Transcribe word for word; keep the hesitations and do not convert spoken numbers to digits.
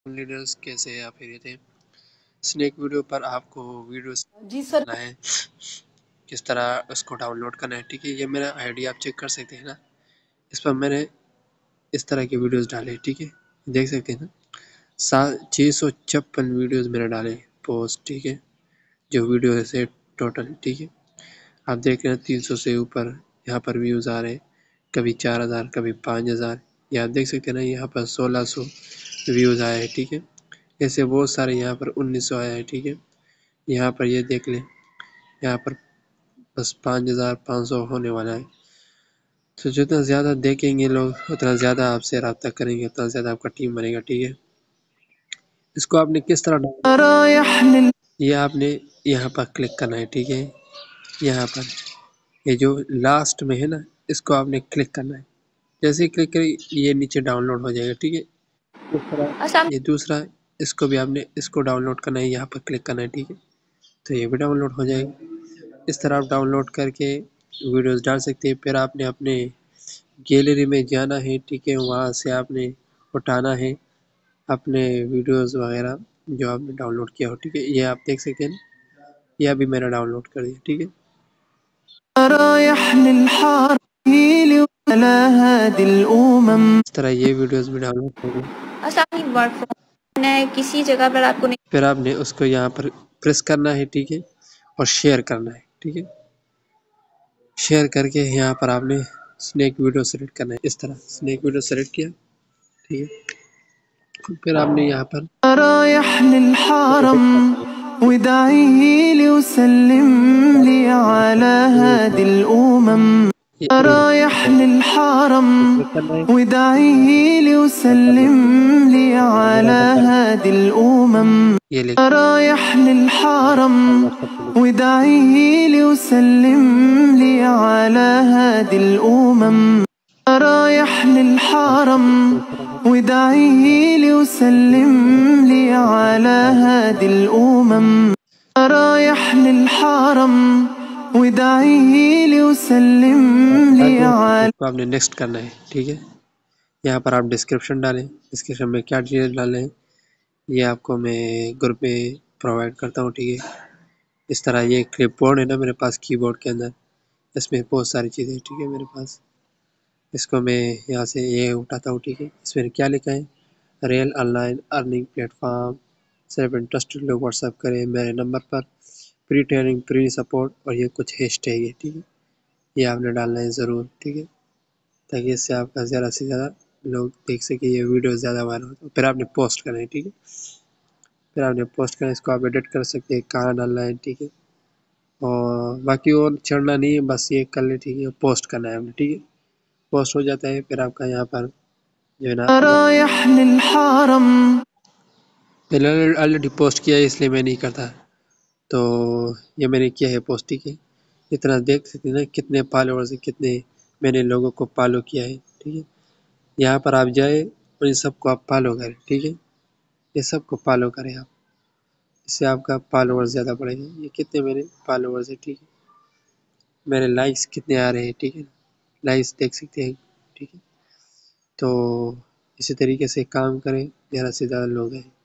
Leaders کیسے ہیں آپ خیریت ہیں؟ اسنیک ویڈیو پر آپ کو ویڈیوز جی سر ڈالنا ہے، کس طرح اس کو ڈاؤن لوڈ کرنا ہے. ٹھیک ہے، یہ میرا آئی ڈی آپ چیک کر سکتے ہیں نا. اس پر میں نے اس طرح کی ویڈیوز ڈالے. ٹھیک ہے، دیکھ سکتے ہیں نا، سات چھ سو چھپن ویڈیوز میں نے ڈالے پوسٹ. ٹھیک ہے، جو ویڈیو ہے ٹوٹل. ٹھیک ہے، آپ دیکھ رہے ہیں تین سو سے اوپر یہاں پر ویوز آ رہے ہیں، کبھی چار ہزار کبھی پانچ ہزار. یہ آپ دیکھ سکتے ہیں نا، یہاں پر سولہ سو ویوز آئے ہیں. ٹھیک ہے، ایسے بہت سارے یہاں پر انیس سو آیا ہے. ٹھیک ہے، یہاں پر یہ دیکھ لیں، یہاں پر بس پانچ ہزار پانچ سو ہونے والا ہے. تو جتنا زیادہ دیکھیں گے لوگ اتنا زیادہ آپ سے رابطہ کریں گے، اتنا زیادہ آپ کا ٹیم بنے گا. ٹھیک ہے، اس کو آپ نے کس طرح ڈاؤن، یہ آپ نے یہاں پر کلک کرنا ہے. ٹھیک ہے، یہاں پر یہ جو لاسٹ میں ہے نا، اس کو آپ نے کلک کرنا ہے. جیسے ہی کلک کریں یہ نیچے ڈاؤن لوڈ ہو جائے گا. ٹھیک ہے، اس طرح السلام یہ دوسرا، اس کو بھی آپ نے اس کو ڈاؤن لوڈ کرنا ہے، یہاں پر کلک کرنا ہے. ٹھیک ہے، تو یہ بھی ڈاؤن لوڈ ہو جائے گا. اس طرح آپ ڈاؤن لوڈ کر کے ویڈیوز ڈال سکتے ہیں. پھر آپ نے اپنے گیلری میں جانا ہے. ٹھیک ہے، وہاں سے آپ نے اٹھانا ہے اپنے ویڈیوز وغیرہ جو آپ نے ڈاؤن لوڈ کیا ہو. ٹھیک ہے، یہ آپ دیکھ سکتے ہیں، یہ ابھی میں نے ڈاؤن لوڈ کر دیا. ٹھیک ہے، اس طرح یہ ویڈیوز بھی ڈاؤن لوڈ کر دیں. السلام ورک فرام ہے کسی جگہ پر آپ کو نہیں. پھر آپ نے اس کو یہاں پر پریس کرنا ہے. ٹھیک ہے، اور شیئر کرنا ہے. ٹھیک ہے، شیئر کر کے یہاں پر آپ نے اسنیک ویڈیو سلیکٹ کرنا ہے. اس طرح اسنیک ویڈیو سلیکٹ کیا. ٹھیک ہے، پھر آپ نے یہاں پر ودعيه ليسلم لي على هادي الأمم رايح للحرم ودعيه ليسلم لي على هادي الأمم رايح للحرم ودعيه ليسلم لي على هادي الأمم رايح للحرم ودعيه ليسلم لي على هادي الأمم رايح للحرم ودعيه ليسلم لي على. آپ نے نیکسٹ کرنا ہے. ٹھیک ہے، یہاں پر آپ ڈسکرپشن ڈالیں، ڈسکرپشن میں کیا ڈیٹیل ڈالیں یہ آپ کو میں گروپ میں پرووائڈ کرتا ہوں. ٹھیک ہے، اس طرح یہ کلپ بورڈ ہے نا میرے پاس کی بورڈ کے اندر، اس میں بہت ساری چیزیں. ٹھیک ہے، میرے پاس اس کو میں یہاں سے یہ اٹھاتا ہوں. ٹھیک ہے، اس میں کیا لکھا ہے، real online earning platform صرف انٹرسٹڈ لوگ واٹس ایپ کریں میرے نمبر پر، پری ٹریننگ پری سپورٹ، اور یہ کچھ ہیش ٹیگ ہے. ٹھیک ہے، یہ آپ نے ڈالنا ہے ضرور. ٹھیک ہے، تاکہ اس سے آپ کا زیادہ سے زیادہ لوگ دیکھ سکیں، یہ ویڈیو زیادہ وائرل ہوتا ہے. پھر آپ نے پوسٹ کرنا ہے. ٹھیک ہے، پھر آپ نے پوسٹ کرنا ہے، اس کو آپ ایڈٹ کر سکتے ہیں کہاں ڈالنا ہے. ٹھیک ہے، اور باقی اور چڑھنا نہیں ہے، بس یہ کر لیں. ٹھیک ہے، پوسٹ کرنا ہے آپ نے. ٹھیک ہے، پوسٹ ہو جاتا ہے. پھر آپ کا یہاں پر جو ہے نا آلریڈی پوسٹ کیا ہے اس لیے میں نہیں کرتا، تو یہ میں نے کیا ہے پوسٹ. ٹھیک ہے، اتنا دیکھ سکتے ہیں نا کتنے فالوورز ہیں، کتنے میں نے لوگوں کو فالو کیا ہے. ٹھیک ہے، یہاں پر آپ جائیں اور ان سب کو آپ فالو کریں. ٹھیک ہے، یہ سب کو فالو کریں آپ، اس سے آپ کا فالوور زیادہ بڑھے گا. یہ کتنے میرے فالوورز ہیں. ٹھیک ہے، میرے لائکس کتنے آ رہے ہیں. ٹھیک ہے، لائکس دیکھ سکتے ہیں. ٹھیک ہے، تو اسی طریقے سے کام کریں، زیادہ سے زیادہ لوگ ہیں.